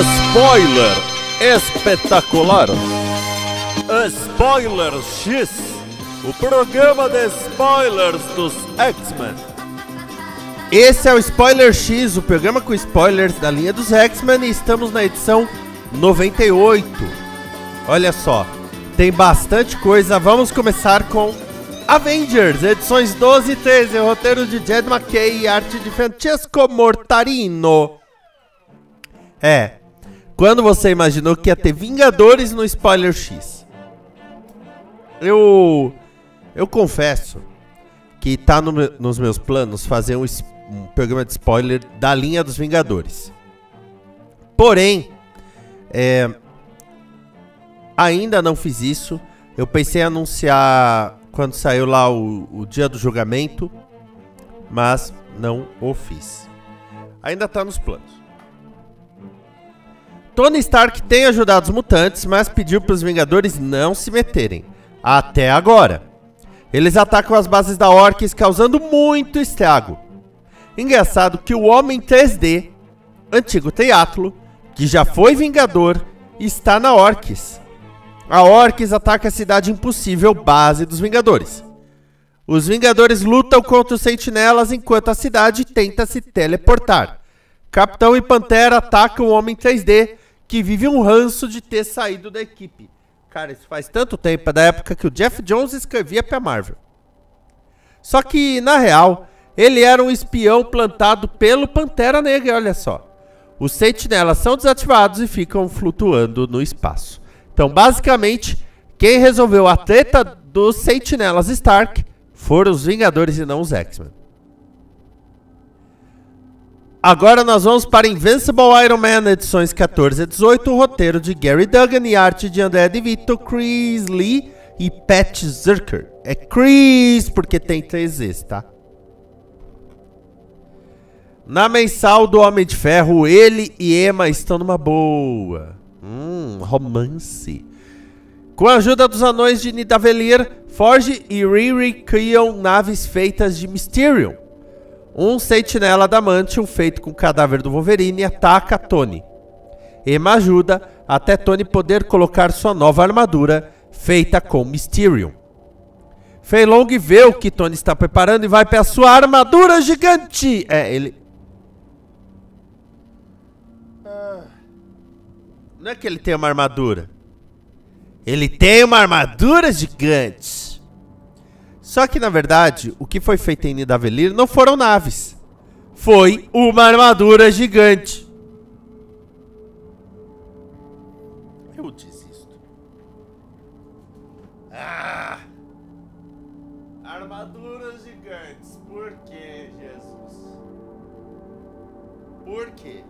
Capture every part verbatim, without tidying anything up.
Spoiler espetacular. Spoiler X, o programa de spoilers dos X-Men. Esse é o Spoiler X, o programa com spoilers da linha dos X-Men, e estamos na edição noventa e oito. Olha só, tem bastante coisa. Vamos começar com Avengers, edições doze e treze, roteiro de Jed MacKay e arte de Francesco Mortarino. É, quando você imaginou que ia ter Vingadores no Spoiler X? Eu, eu confesso que tá no, nos meus planos fazer um, um programa de spoiler da linha dos Vingadores. Porém, é, ainda não fiz isso. Eu pensei em anunciar quando saiu lá o, o dia do julgamento, mas não o fiz. Ainda tá nos planos. Tony Stark tem ajudado os mutantes, mas pediu para os Vingadores não se meterem. Até agora. Eles atacam as bases da Orcs, causando muito estrago. Engraçado que o Homem três D, antigo Triatlo, que já foi Vingador, está na Orcs. A Orcs ataca a cidade impossível, base dos Vingadores. Os Vingadores lutam contra os Sentinelas enquanto a cidade tenta se teleportar. Capitão e Pantera atacam o Homem três D, que vive um ranço de ter saído da equipe. Cara, isso faz tanto tempo, é da época que o Jeff Jones escrevia pra Marvel. Só que, na real, ele era um espião plantado pelo Pantera Negra, olha só. Os Sentinelas são desativados e ficam flutuando no espaço. Então, basicamente, quem resolveu a treta dos Sentinelas Stark foram os Vingadores e não os X-Men. Agora nós vamos para Invincible Iron Man, edições quatorze a dezoito, roteiro de Gary Duggan e arte de André DeVito, Chris Lee e Pat Zircher. É Chris porque tem três Z's, tá? Na mensal do Homem de Ferro, ele e Emma estão numa boa. Hum, romance. Com a ajuda dos anões de Nidavellir, Forge e Riri criam naves feitas de Mysterium. Um sentinela adamantium feito com o cadáver do Wolverine ataca Tony. Emma ajuda até Tony poder colocar sua nova armadura feita com Mysterium. Fei Long vê o que Tony está preparando e vai para a sua armadura gigante. É, ele... Ah, não é que ele tem uma armadura. Ele tem uma armadura gigante. Só que, na verdade, o que foi feito em Nidavellir não foram naves. Foi uma armadura gigante. Eu desisto. Ah! Armaduras gigantes. Por que, Jesus? Por quê?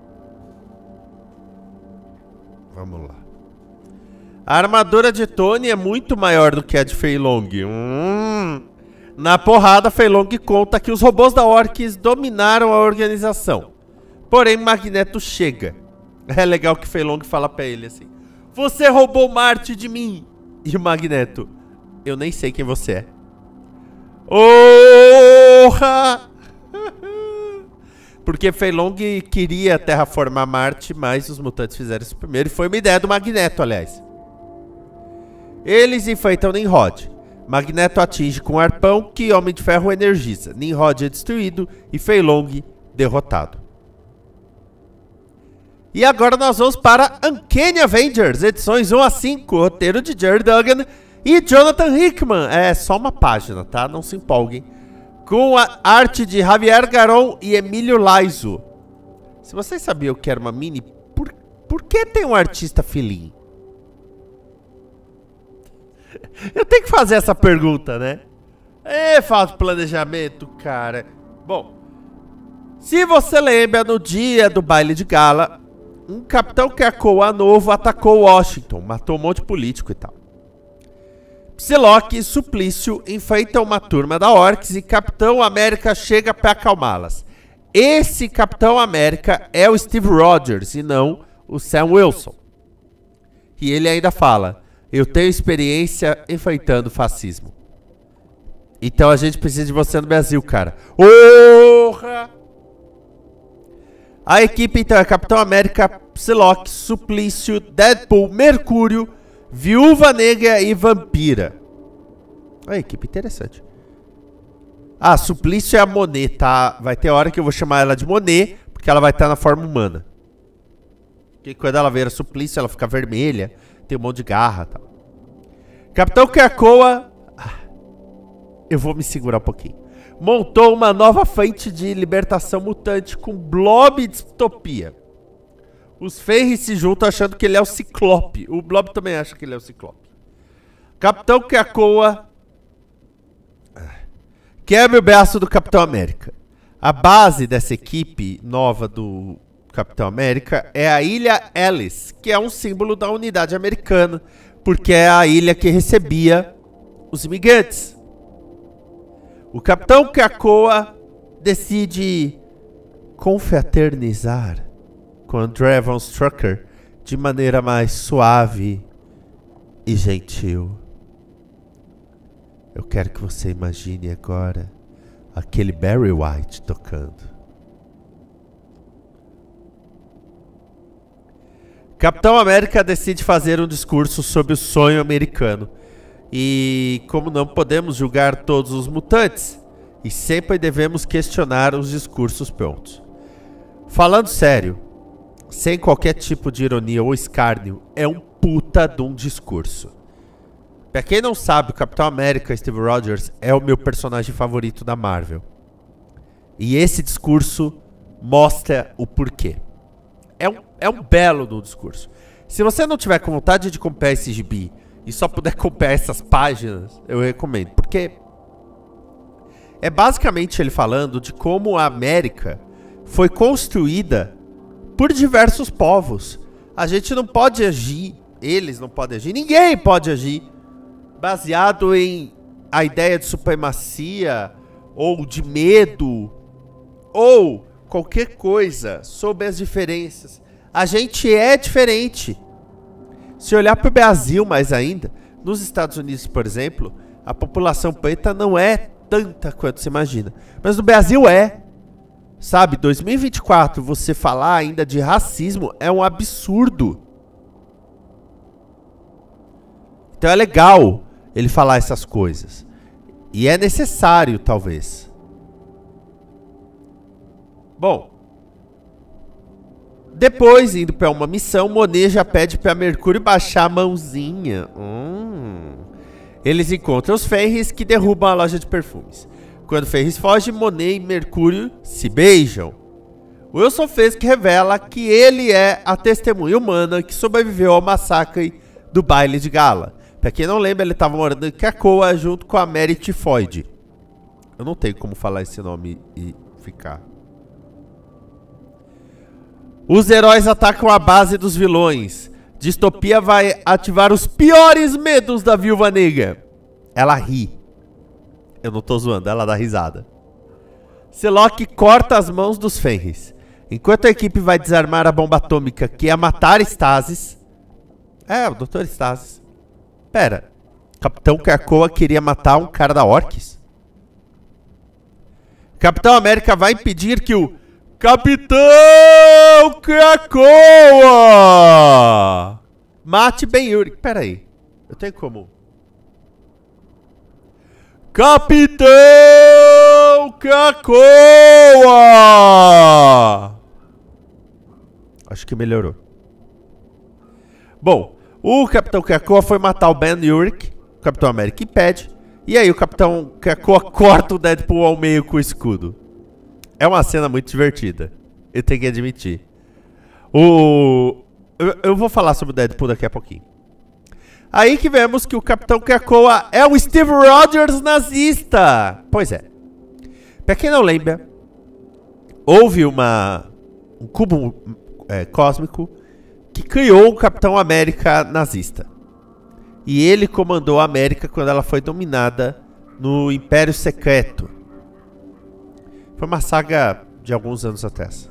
Vamos lá. A armadura de Tony é muito maior do que a de Fei Long. Hum. Na porrada, Fei Long conta que os robôs da Orcs dominaram a organização. Porém, Magneto chega. É legal que Fei Long fala pra ele assim: você roubou Marte de mim. E o Magneto: eu nem sei quem você é. Orra! Porque Fei Long queria terraformar Marte, mas os mutantes fizeram isso primeiro. E foi uma ideia do Magneto, aliás. Eles enfrentam Nimrod. Magneto atinge com um arpão que Homem de Ferro energiza. Nimrod é destruído e Fei Long derrotado. E agora nós vamos para Uncanny Avengers, edições um a cinco, roteiro de Jerry Duggan e Jonathan Hickman. É só uma página, tá? Não se empolguem. Com a arte de Javier Garron e Emílio Laiso. Se vocês sabiam que era uma mini, por, por que tem um artista filhinho? Eu tenho que fazer essa pergunta, né? É, falta de planejamento, cara. Bom, se você lembra, no dia do baile de gala, um Capitão Krakoa novo atacou Washington, matou um monte de político e tal. Psylocke e Suplício enfrentam uma turma da Orcs e Capitão América chega para acalmá-las. Esse Capitão América é o Steve Rogers e não o Sam Wilson. E ele ainda fala: eu tenho experiência enfrentando o fascismo. Então a gente precisa de você no Brasil, cara. Orra! A equipe, então, é Capitão América, Psylocke, Suplício, Deadpool, Mercúrio, Viúva Negra e Vampira. Olha, equipe interessante. Ah, Suplício é a Monet, tá? Vai ter hora que eu vou chamar ela de Monet, porque ela vai estar na forma humana. Porque quando ela vira Suplício, ela fica vermelha, tem um monte de garra e tal. Capitão Krakoa... Eu vou me segurar um pouquinho. Montou uma nova frente de libertação mutante com Blob e Distopia. Os Fenris se juntam achando que ele é o Ciclope. O Blob também acha que ele é o Ciclope. Capitão Krakoa quebra o braço do Capitão América. A base dessa equipe nova do Capitão América é a Ilha Ellis, que é um símbolo da unidade americana, porque é a ilha que recebia os imigrantes. O Capitão Krakoa decide confraternizar com André Von Strucker de maneira mais suave e gentil. Eu quero que você imagine agora aquele Barry White tocando. Capitão América decide fazer um discurso sobre o sonho americano. E como não podemos julgar todos os mutantes, e sempre devemos questionar os discursos prontos. Falando sério, sem qualquer tipo de ironia ou escárnio, é um puta de um discurso. Pra quem não sabe, o Capitão América, Steve Rogers, é o meu personagem favorito da Marvel. E esse discurso mostra o porquê. É um, é um belo do discurso. Se você não tiver com vontade de comprar esse gibi e só puder comprar essas páginas, eu recomendo. Porque é basicamente ele falando de como a América foi construída por diversos povos. A gente não pode agir, eles não podem agir, ninguém pode agir baseado em a ideia de supremacia ou de medo ou qualquer coisa sobre as diferenças. A gente é diferente. Se olhar para o Brasil mais ainda, nos Estados Unidos, por exemplo, a população preta não é tanta quanto se imagina. Mas no Brasil é. Sabe, dois mil e vinte e quatro, você falar ainda de racismo é um absurdo. Então é legal ele falar essas coisas. E é necessário, talvez. Bom. Depois, indo para uma missão, Monet já pede para Mercúrio baixar a mãozinha. Hum. Eles encontram os Fenris que derrubam a loja de perfumes. Quando Fenris foge, Monet e Mercúrio se beijam. Wilson Fisk revela que ele é a testemunha humana que sobreviveu ao massacre do baile de gala. Pra quem não lembra, ele estava morando em Krakoa junto com a Mary Tifoid. Eu não tenho como falar esse nome e ficar. Os heróis atacam a base dos vilões. Distopia vai ativar os piores medos da Viúva Negra. Ela ri. Eu não tô zoando, ela dá risada. Psylocke corta as mãos dos Fenris. Enquanto a equipe vai desarmar a bomba atômica que ia matar Stasis. É, o doutor Stasis. Pera, Capitão Krakoa queria matar um cara da Orcs? Capitão América vai impedir que o Capitão Krakoa mate Ben Urich. Pera aí, eu tenho como... Capitão Krakoa! Acho que melhorou. Bom, o Capitão Krakoa foi matar o Ben Urich. O Capitão América impede. E aí o Capitão Krakoa corta o Deadpool ao meio com o escudo. É uma cena muito divertida. Eu tenho que admitir. O... Eu, eu vou falar sobre o Deadpool daqui a pouquinho. Aí que vemos que o Capitão Krakoa é o Steve Rogers nazista. Pois é. Pra quem não lembra, houve uma, um cubo é, cósmico que criou o Capitão América nazista. E ele comandou a América quando ela foi dominada no Império Secreto. Foi uma saga de alguns anos atrás.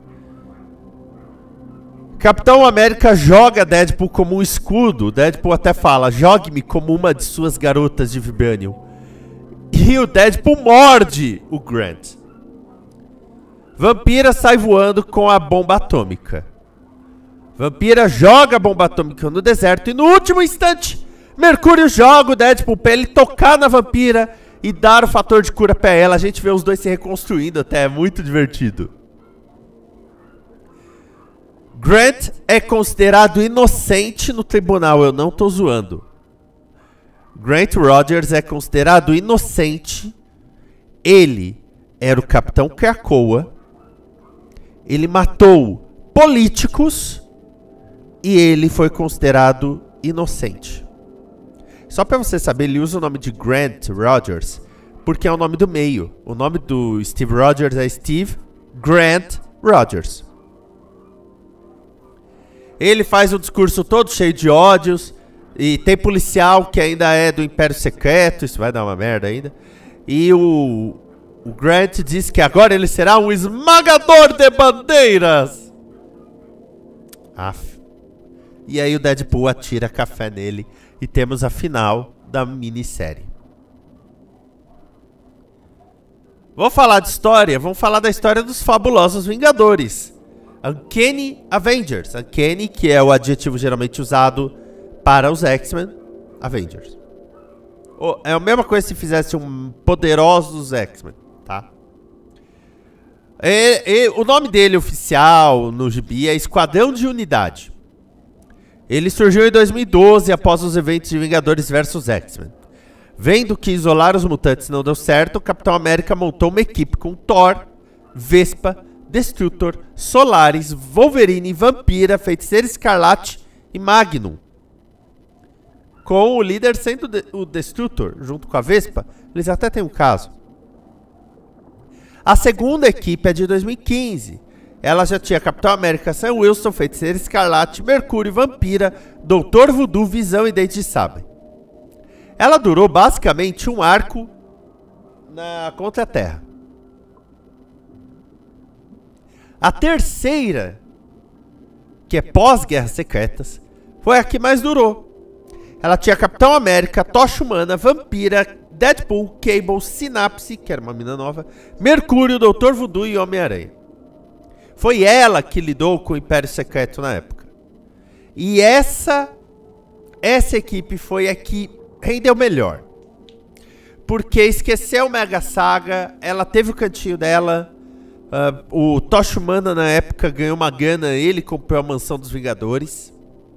Capitão América joga Deadpool como um escudo. Deadpool até fala, jogue-me como uma de suas garotas de Vibranium. E o Deadpool morde o Grant. Vampira sai voando com a bomba atômica. Vampira joga a bomba atômica no deserto e no último instante, Mercúrio joga o Deadpool pra ele tocar na vampira e dar o fator de cura pra ela. A gente vê os dois se reconstruindo até, é muito divertido. Grant é considerado inocente no tribunal, eu não tô zoando. Grant Rogers é considerado inocente. Ele era o Capitão Krakoa. Ele matou políticos e ele foi considerado inocente. Só pra você saber, ele usa o nome de Grant Rogers porque é o nome do meio. O nome do Steve Rogers é Steve Grant Rogers. Ele faz um discurso todo cheio de ódios. E tem policial que ainda é do Império Secreto. Isso vai dar uma merda ainda. E o, o Grant diz que agora ele será um esmagador de bandeiras. Aff. E aí o Deadpool atira café nele. E temos a final da minissérie. Vamos falar de história. Vamos falar da história dos Fabulosos Vingadores. Uncanny Avengers. Uncanny, que é o adjetivo geralmente usado para os X-Men. Avengers. Oh, é a mesma coisa se fizesse um Poderosos X-Men, tá? E, e, o nome dele oficial no gibi é Esquadrão de Unidade. Ele surgiu em dois mil e doze após os eventos de Vingadores versus X-Men. Vendo que isolar os mutantes não deu certo, o Capitão América montou uma equipe com Thor, Vespa, Destrutor, Solaris, Wolverine, Vampira, Feiticeira Escarlate e Magnum. Com o líder sendo de, o Destrutor, junto com a Vespa, eles até têm um caso. A segunda equipe é de dois mil e quinze. Ela já tinha Capitão América, Sam Wilson, Feiticeira Escarlate, Mercúrio, Vampira, Doutor Voodoo, Visão e Dente de Sabre. Ela durou basicamente um arco na contra a Terra. A terceira, que é pós-Guerras Secretas, foi a que mais durou. Ela tinha Capitão América, Tocha Humana, Vampira, Deadpool, Cable, Sinapse, que era uma mina nova, Mercúrio, Doutor Voodoo e Homem-Aranha. Foi ela que lidou com o Império Secreto na época. E essa, essa equipe foi a que rendeu melhor. Porque esqueceu Mega Saga, ela teve o cantinho dela. Uh, o Tocha Humana na época ganhou uma grana, ele comprou a Mansão dos Vingadores.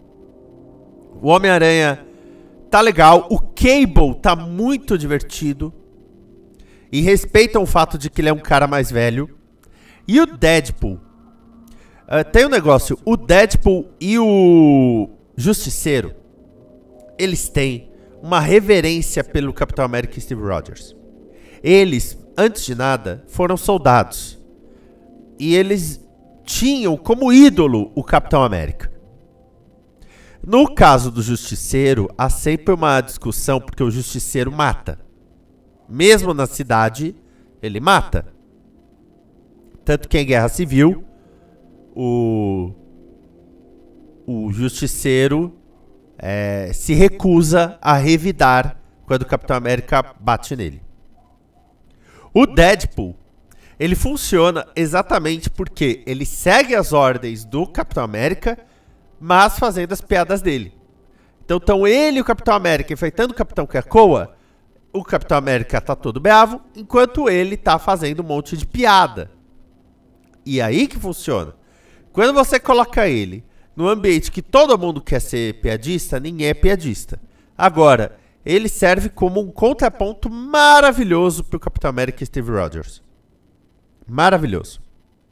O Homem-Aranha tá legal, o Cable tá muito divertido. E respeitam o fato de que ele é um cara mais velho. E o Deadpool. Uh, tem um negócio, o Deadpool e o Justiceiro, eles têm uma reverência pelo Capitão América e Steve Rogers. Eles, antes de nada, foram soldados. E eles tinham como ídolo o Capitão América. No caso do Justiceiro, há sempre uma discussão, porque o Justiceiro mata. Mesmo na cidade, ele mata. Tanto que em Guerra Civil, o, o Justiceiro é, se recusa a revidar quando o Capitão América bate nele. O Deadpool, ele funciona exatamente porque ele segue as ordens do Capitão América, mas fazendo as piadas dele. Então estão ele e o Capitão América enfrentando o Capitão Krakoa. O Capitão América tá todo bravo, enquanto ele tá fazendo um monte de piada. E aí que funciona. Quando você coloca ele no ambiente que todo mundo quer ser piadista, ninguém é piadista. Agora, ele serve como um contraponto maravilhoso pro Capitão América e Steve Rogers. Maravilhoso.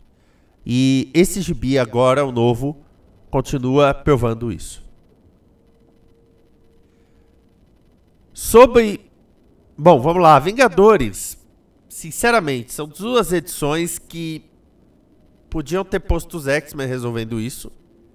E esse gibi agora, o novo, continua provando isso. Sobre... Bom, vamos lá. Vingadores, sinceramente, são duas edições que podiam ter posto os X-Men resolvendo isso.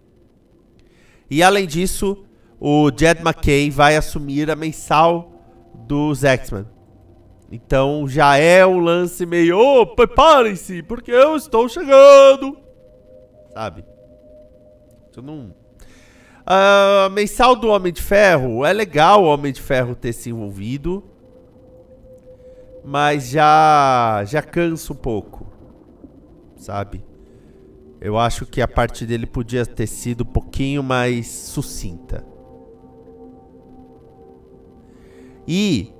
E além disso, o Jed McKay vai assumir a mensal dos X-Men. Então já é um lance meio, oh, preparem-se, porque eu estou chegando. Sabe? Isso não... A mensal do Homem de Ferro, é legal o Homem de Ferro ter se envolvido, mas já, já cansa um pouco, sabe? Eu acho que a parte dele podia ter sido um pouquinho mais sucinta. E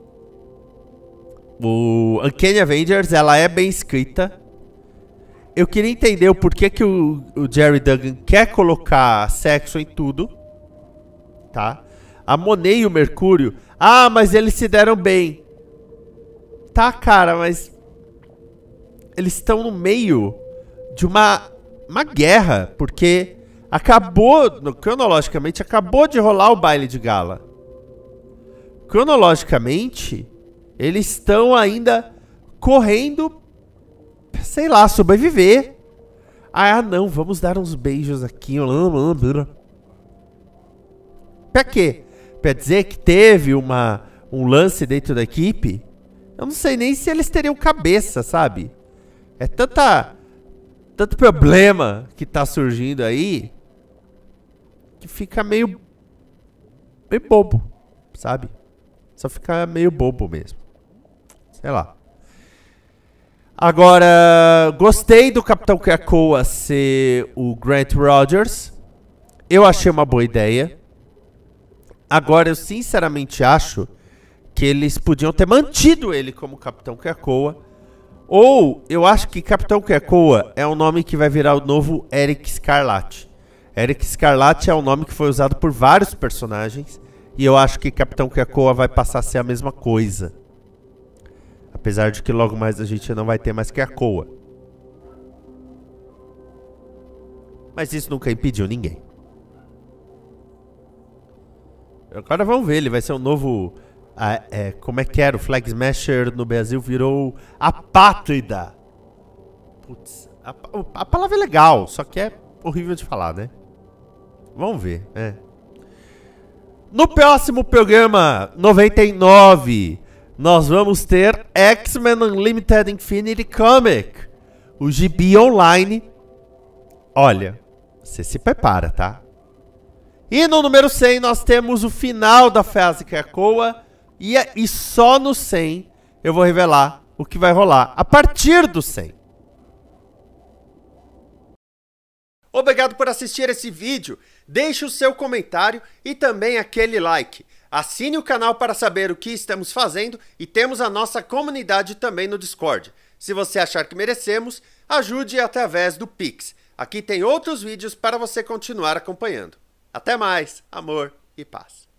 o Uncanny Avengers, ela é bem escrita. Eu queria entender o porquê que o, o Jerry Duggan quer colocar sexo em tudo, tá? A Monet e o Mercúrio, ah, mas eles se deram bem. Tá, cara, mas eles estão no meio de uma, uma guerra, porque acabou, cronologicamente, acabou de rolar o baile de gala. Cronologicamente, eles estão ainda correndo, sei lá, sobreviver. Ah, não, vamos dar uns beijos aqui. Pra quê? Pra dizer que teve uma, um lance dentro da equipe? Eu não sei nem se eles teriam cabeça, sabe? É tanta, tanto problema que tá surgindo aí que fica meio, meio bobo, sabe? Só fica meio bobo mesmo. Sei lá. Agora, gostei do Capitão Krakoa ser o Grant Rogers. Eu achei uma boa ideia. Agora, eu sinceramente acho que eles podiam ter mantido ele como Capitão Krakoa. Ou, eu acho que Capitão Krakoa é um nome que vai virar o novo Eric Scarlatti. Eric Scarlatti é um nome que foi usado por vários personagens. E eu acho que Capitão Krakoa vai passar a ser a mesma coisa. Apesar de que logo mais a gente não vai ter mais Krakoa. Mas isso nunca impediu ninguém. Agora vamos ver, ele vai ser um novo... Ah, é, como é que era? O Flag Smasher no Brasil virou Apátrida. Putz, a, a palavra é legal, só que é horrível de falar, né? Vamos ver, é. No próximo programa, noventa e nove, nós vamos ter X-Men Unlimited Infinity Comic, o gibi online. Olha, você se prepara, tá? E no número cem nós temos o final da fase Krakoa. E, e só no cem eu vou revelar o que vai rolar a partir do cem. Obrigado por assistir esse vídeo. Deixe o seu comentário e também aquele like. Assine o canal para saber o que estamos fazendo e temos a nossa comunidade também no Discord. Se você achar que merecemos, ajude através do Pix. Aqui tem outros vídeos para você continuar acompanhando. Até mais, amor e paz.